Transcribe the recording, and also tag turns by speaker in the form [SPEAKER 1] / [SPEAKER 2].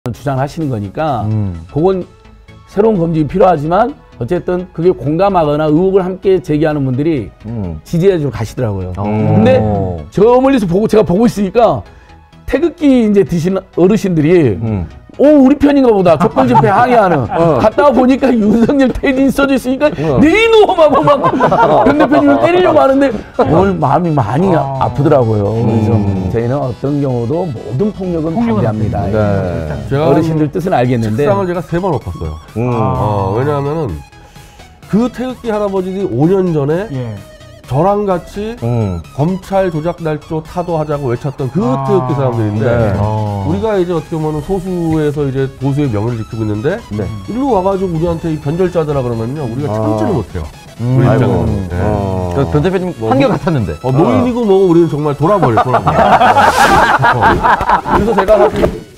[SPEAKER 1] 주장하시는 거니까 그건 새로운 검증이 필요하지만 어쨌든 그게 공감하거나 의혹을 함께 제기하는 분들이 지지해주러 가시더라고요. 근데 저 멀리서 제가 보고 있으니까 태극기 이제 드시는 어르신들이 우리 편인가 보다. 촛불 집회 항의하는. 갔다가 보니까 윤석열 퇴진 써져 있으니까 내 이놈하고 막 변 대표님을 때리려고 하는데 오늘 마음이 많이 아프더라고요. 그래서 저희는 어떤 경우도 모든 폭력은 반대합니다.
[SPEAKER 2] 네.
[SPEAKER 1] 제가 어르신들 뜻은 알겠는데
[SPEAKER 2] 책상을 제가 3번 엎었어요. 왜냐하면은 그 태극기 할아버지들이 5년 전에 저랑 같이 검찰 조작 날조 타도하자고 외쳤던 그 태극기 사람들인데 우리가 이제 어떻게 보면 소수에서 이제 보수의 명예를 지키고 있는데 일로 와가지고 우리한테 이 변절자들아 그러면요 우리가 참지를 못해요. 우리 입장에서는.
[SPEAKER 3] 그 변 대표님 한결 같았는데.
[SPEAKER 2] 노인이고 뭐고 우리는 정말 돌아버려. 그래서 제가 사실